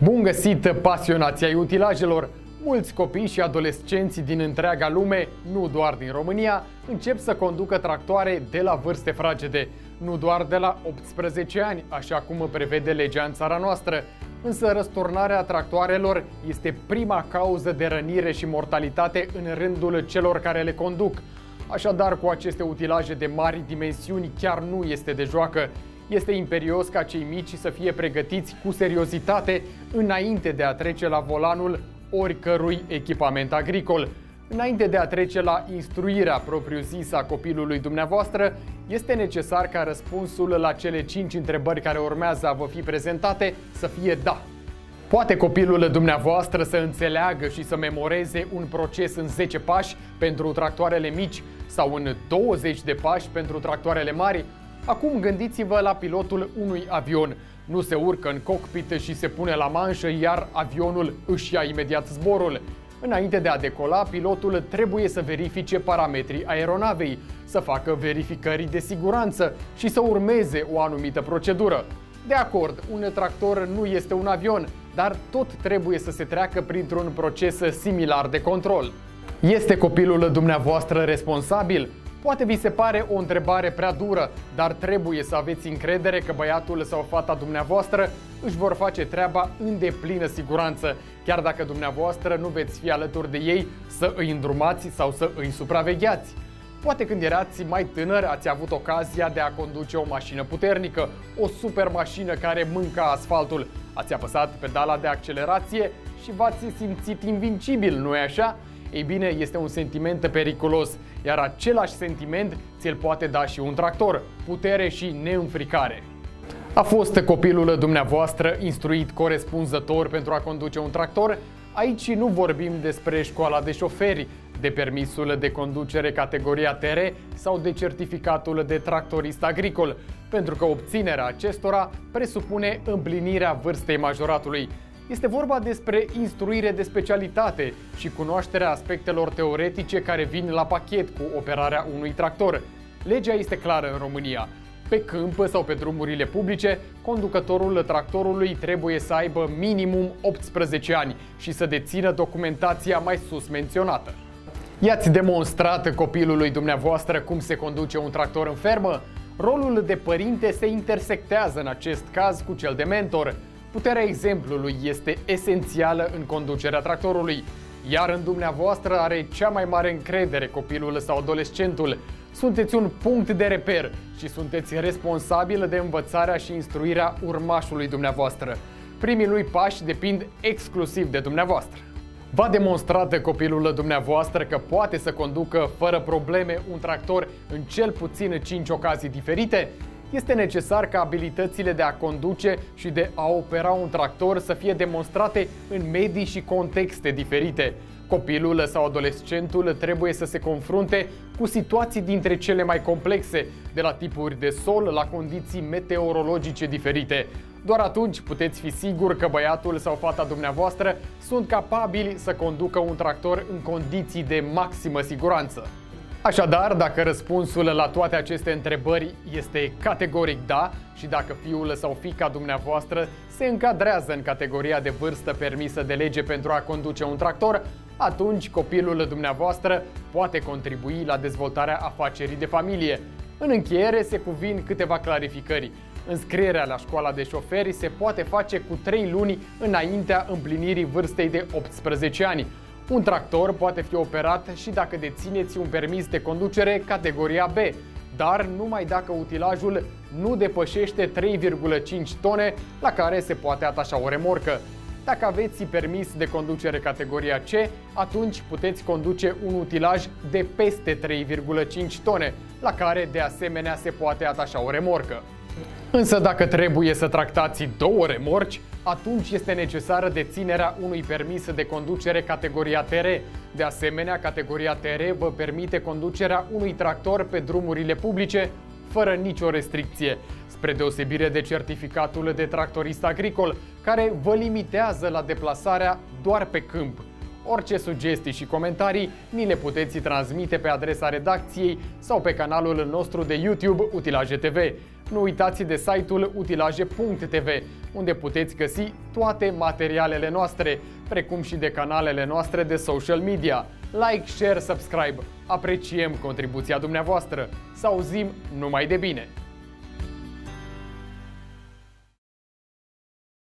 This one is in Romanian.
Bun găsit, pasionații ai utilajelor! Mulți copii și adolescenți din întreaga lume, nu doar din România, încep să conducă tractoare de la vârste fragede, nu doar de la 18 ani, așa cum prevede legea în țara noastră. Însă răsturnarea tractoarelor este prima cauză de rănire și mortalitate în rândul celor care le conduc. Așadar, cu aceste utilaje de mari dimensiuni chiar nu este de joacă. Este imperios ca cei mici să fie pregătiți cu seriozitate înainte de a trece la volanul oricărui echipament agricol. Înainte de a trece la instruirea propriu-zisă a copilului dumneavoastră, este necesar ca răspunsul la cele 5 întrebări care urmează a vă fi prezentate să fie da. Poate copilul dumneavoastră să înțeleagă și să memoreze un proces în 10 pași pentru tractoarele mici sau în 20 de pași pentru tractoarele mari? Acum gândiți-vă la pilotul unui avion. Nu se urcă în cockpit și se pune la manșă, iar avionul își ia imediat zborul. Înainte de a decola, pilotul trebuie să verifice parametrii aeronavei, să facă verificări de siguranță și să urmeze o anumită procedură. De acord, un tractor nu este un avion, dar tot trebuie să se treacă printr-un proces similar de control. Este copilul dumneavoastră responsabil? Poate vi se pare o întrebare prea dură, dar trebuie să aveți încredere că băiatul sau fata dumneavoastră își vor face treaba în deplină siguranță, chiar dacă dumneavoastră nu veți fi alături de ei să îi îndrumați sau să îi supravegheați. Poate când erați mai tânăr ați avut ocazia de a conduce o mașină puternică, o super mașină care mânca asfaltul. Ați apăsat pedala de accelerație și v-ați simțit invincibil, nu-i așa? Ei bine, este un sentiment periculos, iar același sentiment ți-l poate da și un tractor, putere și neînfricare. A fost copilul dumneavoastră instruit corespunzător pentru a conduce un tractor? Aici nu vorbim despre școala de șoferi, de permisul de conducere categoria TR sau de certificatul de tractorist agricol, pentru că obținerea acestora presupune împlinirea vârstei majoratului. Este vorba despre instruire de specialitate și cunoașterea aspectelor teoretice care vin la pachet cu operarea unui tractor. Legea este clară în România. Pe câmp sau pe drumurile publice, conducătorul tractorului trebuie să aibă minimum 18 ani și să dețină documentația mai sus menționată. I-ați demonstrat copilului dumneavoastră cum se conduce un tractor în fermă? Rolul de părinte se intersectează în acest caz cu cel de mentor. Puterea exemplului este esențială în conducerea tractorului, iar în dumneavoastră are cea mai mare încredere copilul sau adolescentul. Sunteți un punct de reper și sunteți responsabil de învățarea și instruirea urmașului dumneavoastră. Primii lui pași depind exclusiv de dumneavoastră. V-a demonstrat copilul dumneavoastră că poate să conducă fără probleme un tractor în cel puțin 5 ocazii diferite? Este necesar ca abilitățile de a conduce și de a opera un tractor să fie demonstrate în medii și contexte diferite. Copilul sau adolescentul trebuie să se confrunte cu situații dintre cele mai complexe, de la tipuri de sol la condiții meteorologice diferite. Doar atunci puteți fi sigur că băiatul sau fata dumneavoastră sunt capabili să conducă un tractor în condiții de maximă siguranță. Așadar, dacă răspunsul la toate aceste întrebări este categoric da și dacă fiul sau fiica dumneavoastră se încadrează în categoria de vârstă permisă de lege pentru a conduce un tractor, atunci copilul dumneavoastră poate contribui la dezvoltarea afacerii de familie. În încheiere se cuvin câteva clarificări. Înscrierea la școala de șoferi se poate face cu 3 luni înaintea împlinirii vârstei de 18 ani. Un tractor poate fi operat și dacă dețineți un permis de conducere categoria B, dar numai dacă utilajul nu depășește 3,5 tone la care se poate atașa o remorcă. Dacă aveți permis de conducere categoria C, atunci puteți conduce un utilaj de peste 3,5 tone, la care de asemenea se poate atașa o remorcă. Însă dacă trebuie să tractați 2 remorci, atunci este necesară deținerea unui permis de conducere categoria TR. De asemenea, categoria TR vă permite conducerea unui tractor pe drumurile publice fără nicio restricție, spre deosebire de certificatul de tractorist agricol, care vă limitează la deplasarea doar pe câmp. Orice sugestii și comentarii ni le puteți transmite pe adresa redacției sau pe canalul nostru de YouTube Utilaje TV. Nu uitați de site-ul utilaje.tv, unde puteți găsi toate materialele noastre, precum și de canalele noastre de social media. Like, share, subscribe. Apreciem contribuția dumneavoastră. Să auzim numai de bine!